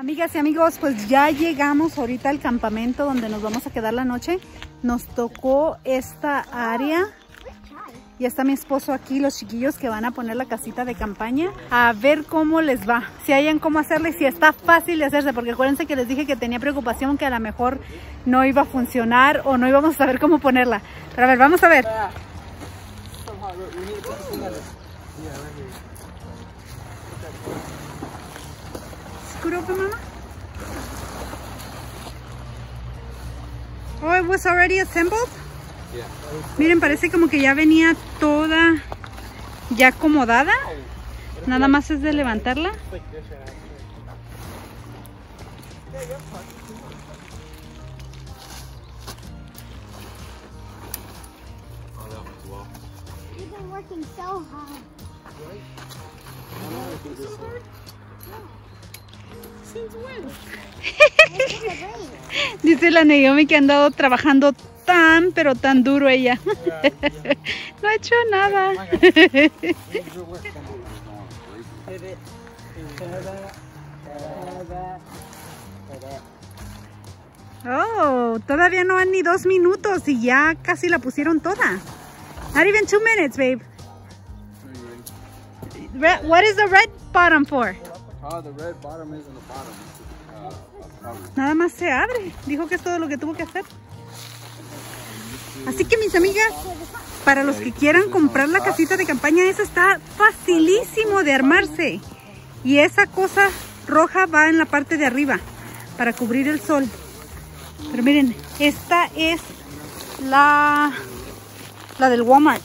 Amigas y amigos, pues ya llegamos ahorita al campamento donde nos vamos a quedar la noche. Nos tocó esta área. Y está mi esposo aquí, los chiquillos que van a poner la casita de campaña. A ver cómo les va. Si hayan cómo hacerle, si está fácil de hacerse. Porque acuérdense que les dije que tenía preocupación que a lo mejor no iba a funcionar o no íbamos a saber cómo ponerla. Pero a ver, vamos a ver. Scoot over, mama. Oh, it was already assembled. Miren, parece como que ya venía toda ya acomodada. Nada más es de levantarla. Dice la Naomi que ha andado trabajando pero tan duro ella. No ha hecho nada. Oh, todavía no han ni 2 minutos y ya casi la pusieron toda. Not even 2 minutes, babe. What is the red bottom for? The red bottom is in the bottom. Nada más se abre. Dijo que es todo lo que tuvo que hacer. Así que mis amigas, para los que quieran comprar la casita de campaña, esa está facilísimo de armarse. Y esa cosa roja va en la parte de arriba para cubrir el sol. Pero miren, esta es la del Walmart.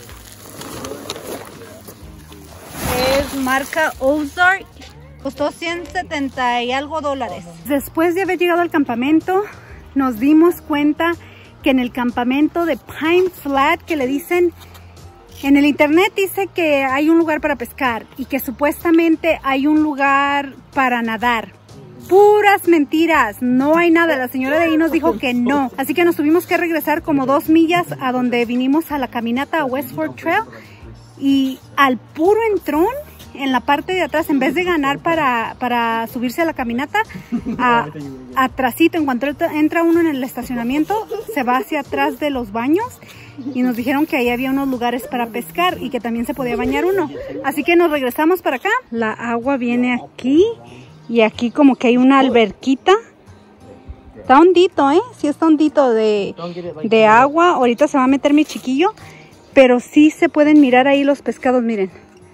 Es marca Ozark. Costó 170 y algo dólares. Después de haber llegado al campamento, nos dimos cuenta que en el campamento de Pine Flat, que le dicen, en el internet dice que hay un lugar para pescar y que supuestamente hay un lugar para nadar. Puras mentiras, no hay nada. La señora de ahí nos dijo que no. Así que nos tuvimos que regresar como 2 millas a donde vinimos a la caminata a Westford Trail. Y al puro entrón, en la parte de atrás, en vez de ganar para subirse a la caminata, atrásito, en cuanto entra uno en el estacionamiento, se va hacia atrás de los baños y nos dijeron que ahí había unos lugares para pescar y que también se podía bañar uno. Así que nos regresamos para acá. La agua viene aquí y aquí como que hay una alberquita. Está hondito, sí está hondito de agua. Ahorita se va a meter mi chiquillo, pero sí se pueden mirar ahí los pescados, miren.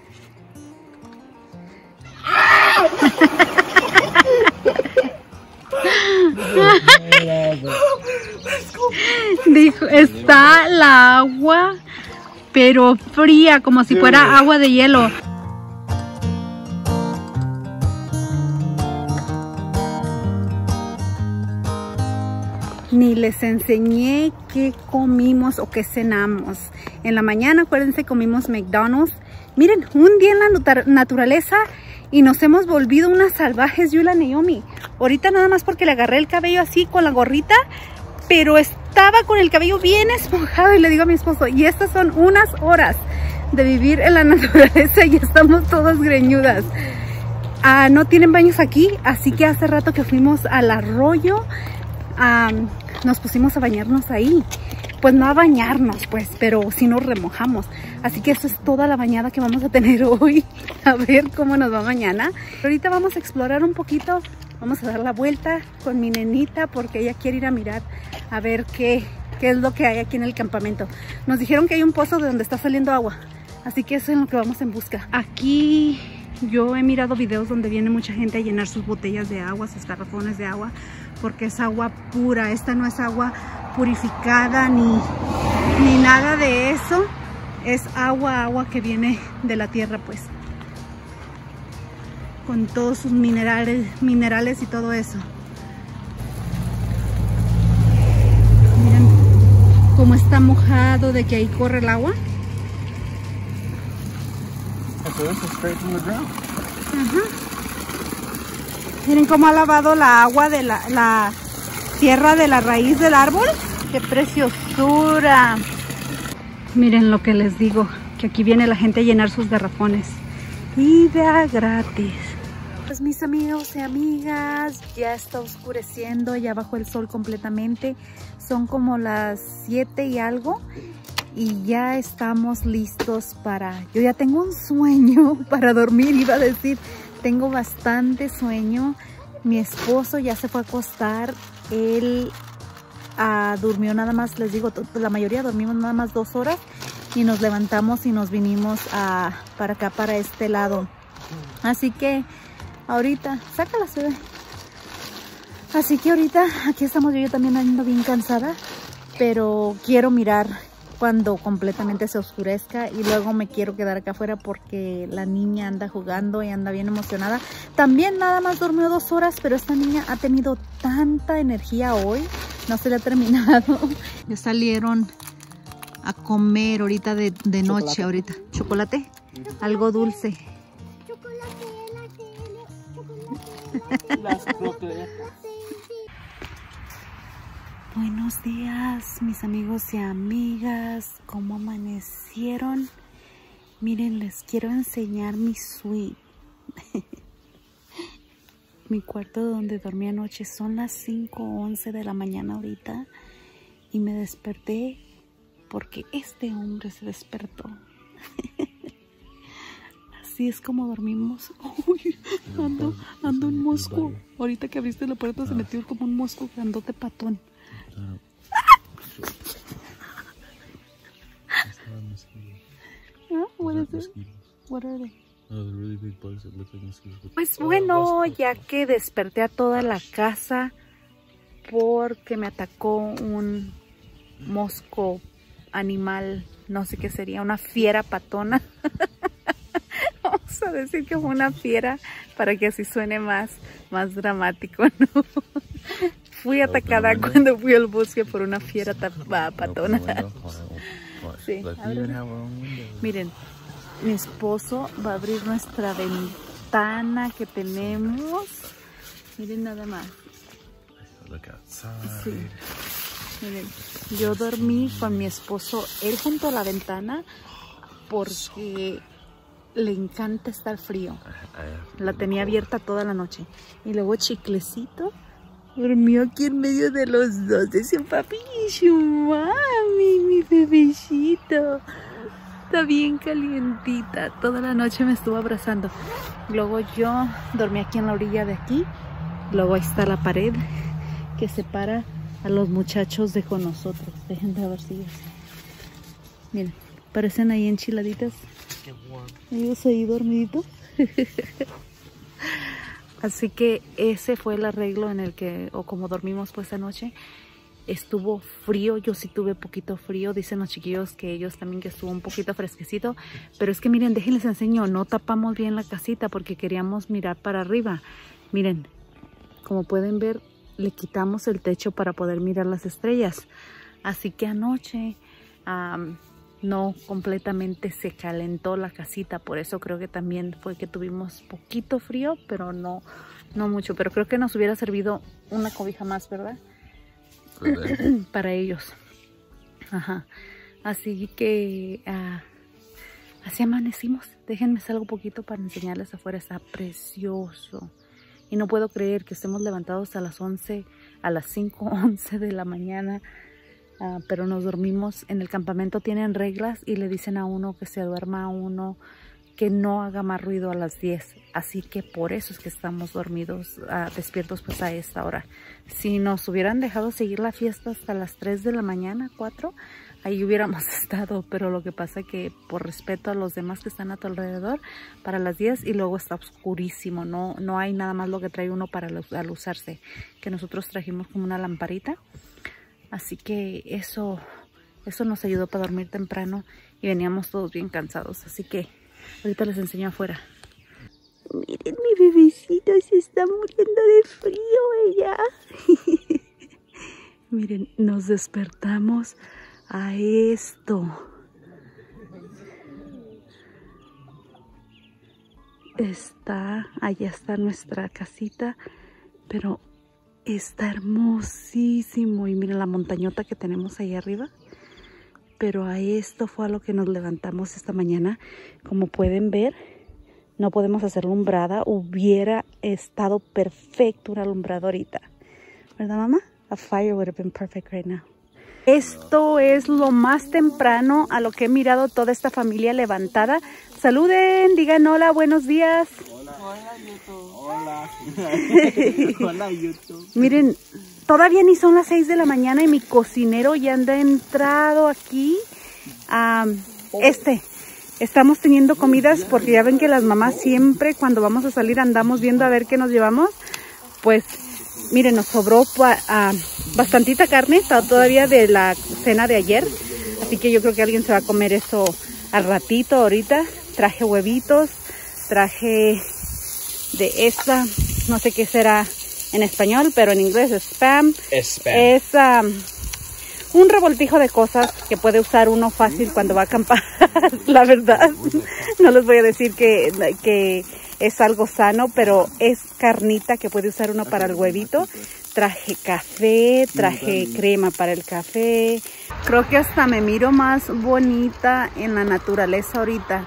Dijo, está la agua pero fría, como si fuera agua de hielo. Ni les enseñé qué comimos o qué cenamos. En la mañana, acuérdense, comimos McDonald's. Miren, un día en la naturaleza y nos hemos volvido unas salvajes, yo y la Naomi. Ahorita nada más porque le agarré el cabello así con la gorrita, pero estaba con el cabello bien esponjado y le digo a mi esposo, y estas son unas horas de vivir en la naturaleza y estamos todas greñudas. No tienen baños aquí, así que hace rato que fuimos al arroyo, nos pusimos a bañarnos ahí. Pues no a bañarnos, pues, pero sí nos remojamos. Así que eso es toda la bañada que vamos a tener hoy. A ver cómo nos va mañana. Ahorita vamos a explorar un poquito. Vamos a dar la vuelta con mi nenita porque ella quiere ir a mirar a ver qué es lo que hay aquí en el campamento. Nos dijeron que hay un pozo de donde está saliendo agua. Así que eso es lo que vamos en busca. Aquí yo he mirado videos donde viene mucha gente a llenar sus botellas de agua, sus garrafones de agua, porque es agua pura. Esta no es agua purificada ni nada de eso. Es agua que viene de la tierra, pues, con todos sus minerales y todo eso. Miren cómo está mojado de que ahí corre el agua. Miren cómo ha lavado la agua de la tierra de la raíz del árbol. ¡Qué preciosura! Miren lo que les digo, que aquí viene la gente a llenar sus garrafones. Y de a gratis. Pues mis amigos y amigas, ya está oscureciendo, ya bajó el sol completamente. Son como las 7 y algo y ya estamos listos para... Yo ya tengo un sueño para dormir, iba a decir, tengo bastante sueño. Mi esposo ya se fue a acostar, él durmió nada más, les digo, la mayoría dormimos nada más 2 horas y nos levantamos y nos vinimos para acá, para este lado. Así que ahorita, sácala, se ve. Así que ahorita aquí estamos, yo también ando bien cansada, pero quiero mirar cuando completamente se oscurezca y luego me quiero quedar acá afuera porque la niña anda jugando y anda bien emocionada. También nada más durmió 2 horas, pero esta niña ha tenido tanta energía hoy, no se le ha terminado. Ya salieron a comer ahorita de noche, ahorita. ¿Chocolate? Algo dulce. Las croquetas. Buenos días, mis amigos y amigas. ¿Cómo amanecieron? Miren, les quiero enseñar mi suite. Mi cuarto donde dormí anoche. Son las 5:11 de la mañana ahorita. Y me desperté porque este hombre se despertó. Así es como dormimos. Uy, ando un mosco. Ahorita que abriste la puerta se metió como un mosco grandote patón. Pues bueno, ya que desperté a toda la casa porque me atacó un mosco animal, no sé qué sería, una fiera patona. Vamos a decir que fue una fiera para que así suene más dramático, ¿no? Fui atacada cuando fui al bosque por una fiera patona. Sí, miren, mi esposo va a abrir nuestra ventana que tenemos. Miren nada más. Sí. Miren, yo dormí con mi esposo, él junto a la ventana, porque le encanta estar frío. La tenía abierta toda la noche. Y luego Chiclecito durmió aquí en medio de los dos. Dice, papi, mami, mi bebecito. Está bien calientita. Toda la noche me estuvo abrazando. Luego yo dormí aquí en la orilla de aquí. Luego ahí está la pared que separa a los muchachos de con nosotros. Dejen de ver si ellos. Miren, parecen ahí enchiladitas. Ellos ahí dormiditos. Así que ese fue el arreglo en el que, o como dormimos pues anoche. Estuvo frío, yo sí tuve poquito frío. Dicen los chiquillos que ellos también que estuvo un poquito fresquecito. Pero es que miren, déjenles enseño, no tapamos bien la casita porque queríamos mirar para arriba. Miren, como pueden ver, le quitamos el techo para poder mirar las estrellas. Así que anoche no completamente se calentó la casita, por eso creo que también fue que tuvimos poquito frío, pero no mucho. Pero creo que nos hubiera servido una cobija más, ¿verdad? Para ellos. Ajá. Así que así amanecimos. Déjenme salgo poquito para enseñarles afuera. Está precioso. Y no puedo creer que estemos levantados a las 5:11 de la mañana. Pero nos dormimos en el campamento. Tienen reglas y le dicen a uno que se duerma a uno, que no haga más ruido a las 10. Así que por eso es que estamos dormidos, despiertos pues a esta hora. Si nos hubieran dejado seguir la fiesta hasta las 3 de la mañana, 4, ahí hubiéramos estado. Pero lo que pasa es que por respeto a los demás que están a tu alrededor, para las 10 y luego está oscurísimo. No hay nada más lo que trae uno para alusarse. Que nosotros trajimos como una lamparita. Así que eso nos ayudó para dormir temprano y veníamos todos bien cansados. Así que ahorita les enseño afuera. Miren, mi bebecito se está muriendo de frío ella. Miren, nos despertamos a esto. Allá está nuestra casita, pero está hermosísimo. Y miren la montañota que tenemos ahí arriba. Pero a esto fue a lo que nos levantamos esta mañana. Como pueden ver, no podemos hacer alumbrada. Hubiera estado perfecto una alumbrada ahorita. ¿Verdad, mamá? A fire would have been perfect right now. Esto es lo más temprano a lo que he mirado toda esta familia levantada. Saluden, digan hola, buenos días. Hola, YouTube. Hola. Hola, YouTube. Miren, todavía ni son las 6 de la mañana y mi cocinero ya anda entrado aquí. Estamos teniendo comidas porque ya ven que las mamás siempre cuando vamos a salir andamos viendo a ver qué nos llevamos. Pues miren, nos sobró bastantita carne todavía de la cena de ayer. Así que yo creo que alguien se va a comer eso al ratito ahorita. Traje huevitos, traje de esta, no sé qué será en español, pero en inglés es spam. Es un revoltijo de cosas que puede usar uno fácil cuando va a acampar. La verdad, no les voy a decir que es algo sano, pero es carnita que puede usar uno para el huevito. Traje café, traje crema para el café. Creo que hasta me miro más bonita en la naturaleza ahorita.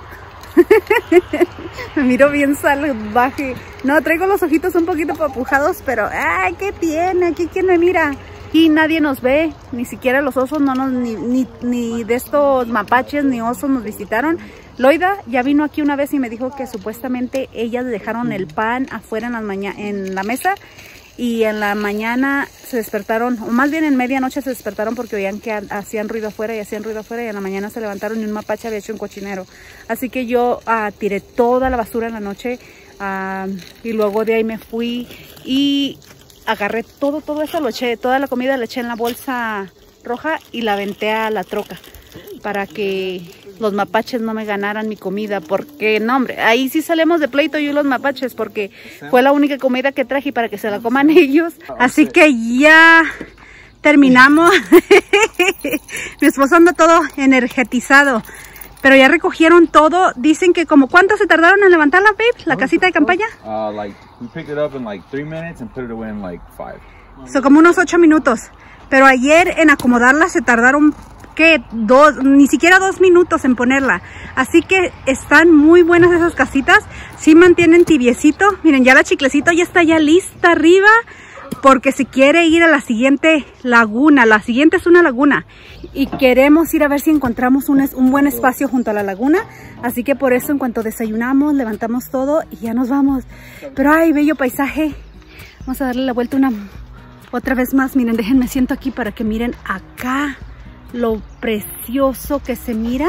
Me miro bien salvaje. No, traigo los ojitos un poquito papujados, pero ¡ay, qué tiene! Aquí quién me mira. Y nadie nos ve, ni siquiera los osos, ni de estos mapaches ni osos nos visitaron. Loida ya vino aquí una vez y me dijo que supuestamente ellas dejaron el pan afuera en la mesa. Y en la mañana se despertaron, o más bien en medianoche se despertaron porque oían que hacían ruido afuera y en la mañana se levantaron y un mapache había hecho un cochinero. Así que yo tiré toda la basura en la noche y luego de ahí me fui y agarré todo eso, toda la comida la eché en la bolsa roja y la aventé a la troca para que los mapaches no me ganaran mi comida, porque no hombre, ahí sí salimos de pleito yo y los mapaches, porque fue la única comida que traje para que se la coman ellos. Así que ya terminamos. Mi esposo anda todo energetizado, pero ya recogieron todo. Dicen que como ¿cuánto se tardaron en levantarla, babe? La casita de campaña. We picked it up in like 3 minutes and put it away in like 5. So como unos 8 minutos. Pero ayer en acomodarla se tardaron ¿qué? Ni siquiera 2 minutos en ponerla. Así que están muy buenas esas casitas. Sí mantienen tibiecito. Miren, ya la chiclecito ya está ya lista arriba, porque se quiere ir a la siguiente laguna. La siguiente es una laguna y queremos ir a ver si encontramos un buen espacio junto a la laguna. Así que por eso en cuanto desayunamos, levantamos todo y ya nos vamos. Pero ay, bello paisaje. Vamos a darle la vuelta otra vez más. Miren, déjenme siento aquí para que miren acá lo precioso que se mira.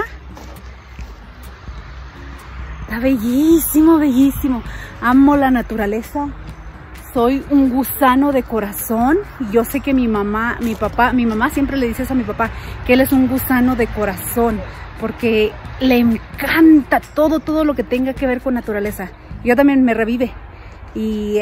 Está bellísimo, bellísimo. Amo la naturaleza. Soy un gusano de corazón. Yo sé que mi mamá siempre le dice eso a mi papá, que él es un gusano de corazón, porque le encanta todo lo que tenga que ver con naturaleza. Yo también me revive. Y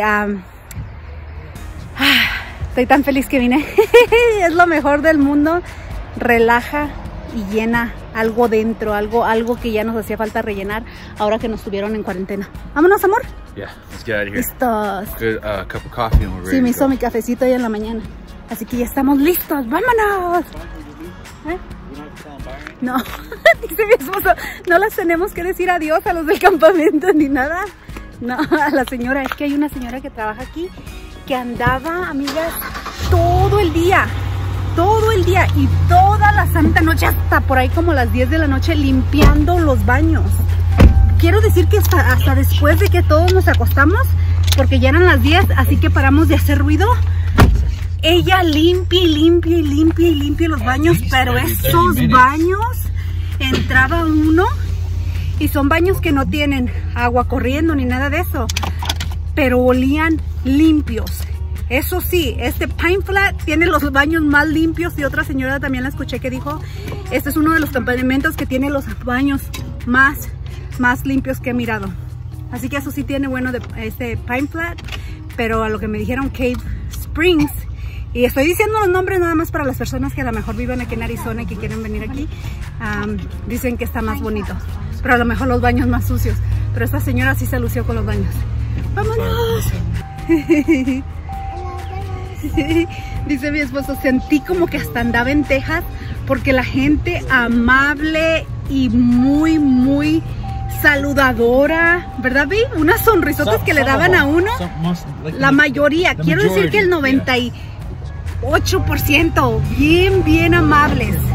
estoy tan feliz que vine. Es lo mejor del mundo. Relaja y llena algo dentro, algo que ya nos hacía falta rellenar ahora que nos tuvieron en cuarentena. ¿Vámonos, amor? Yeah, let's get out of here. Listos. Good cup of coffee and we're ready. Sí, me hizo mi cafecito hoy en la mañana. Así que ya estamos listos. ¡Vámonos! ¿Eh? No, dice mi esposo, no las tenemos que decir adiós a los del campamento ni nada. No, a la señora, es que hay una señora que trabaja aquí que andaba, amigas, todo el día y toda la santa noche, hasta por ahí como las 10 de la noche, limpiando los baños. Quiero decir que hasta después de que todos nos acostamos, porque ya eran las 10, así que paramos de hacer ruido, ella limpia los baños, pero esos baños entraba uno y son baños que no tienen agua corriendo ni nada de eso, pero olían limpios. Eso sí, este Pine Flat tiene los baños más limpios, y otra señora también la escuché que dijo, este es uno de los campamentos que tiene los baños más limpios que he mirado. Así que eso sí tiene bueno de este Pine Flat, pero a lo que me dijeron Cave Springs, y estoy diciendo los nombres nada más para las personas que a lo mejor viven aquí en Arizona y que quieren venir aquí, dicen que está más bonito, pero a lo mejor los baños más sucios, pero esta señora sí se lució con los baños. ¡Vámonos! Dice mi esposo, sentí como que hasta andaba en Texas, porque la gente amable y muy saludadora, ¿verdad, Vi? Unas sonrisotas que le daban a uno. La mayoría, quiero decir que el 98%, bien amables.